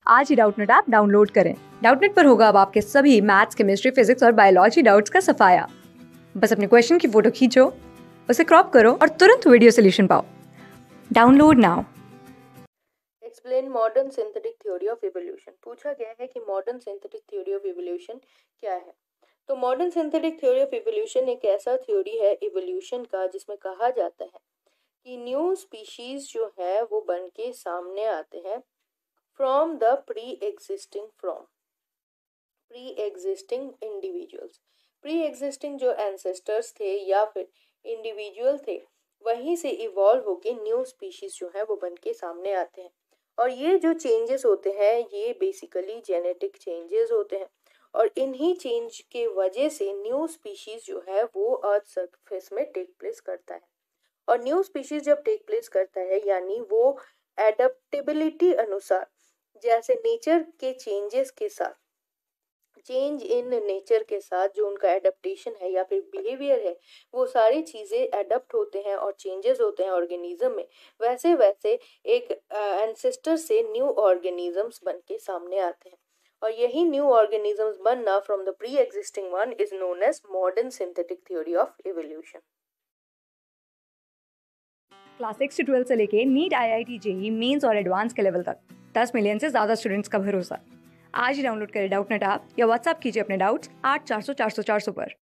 आज ही Doubtnut app download करें। डाउटनेट पर होगा अब आपके सभी मैथ्स, केमिस्ट्री, फिजिक्स और बायोलॉजी डाउट्स का सफाया। बस अपने क्वेश्चन की फोटो खींचो, उसे क्रॉप करो और तुरंत वीडियो सोल्यूशन पाओ। Download now. Explain modern synthetic theory of evolution. पूछा गया है कि modern synthetic theory of evolution क्या है। तो modern synthetic theory of evolution एक ऐसा थ्योरी है इवोल्यूशन का जिसमें कहा जाता है कि न्यू स्पीशीज जो है वो बन के सामने आते हैं from the pre existing individuals. Pre existing जो एंसेस्टर्स थे या फिर इंडिविजुअल थे वहीं से इवॉल्व होके न्यू स्पीशीज जो है वो बन के सामने आते हैं। और ये जो चेंजेस होते हैं ये बेसिकली जेनेटिक चेंजेस होते हैं और इन्हीं चेंज के वजह से न्यू स्पीशीज जो है वो अर्थ सरफेस में टेक प्लेस करता है। और न्यू स्पीशीज जब टेक प्लेस करता है यानी वो एडेप्टेबिलिटी अनुसार जैसे नेचर के चेंजेस के साथ चेंज इन नेचर के साथ जो उनका एडेप्टेशन है या फिर बिहेवियर है वो सारी चीज़ें एडप्ट होते हैं और चेंजेस होते हैं ऑर्गेनिज्म में। वैसे वैसे एक एंसेस्टर से न्यू ऑर्गेनिजम्स बन के सामने आते हैं और यही न्यू ऑर्गेनिजम्स बनना from the pre existing one is known as modern synthetic theory of evolution. Class 6 से 12 से लेके नीट, IIT, JEE मेंस और एडवांस के लेवल तक 10 मिलियन से ज्यादा स्टूडेंट्स का भरोसा। आज ही डाउनलोड करें डाउटनेट ऐप या व्हाट्सएप कीजिए अपने डाउट्स 8400 400 400 पर।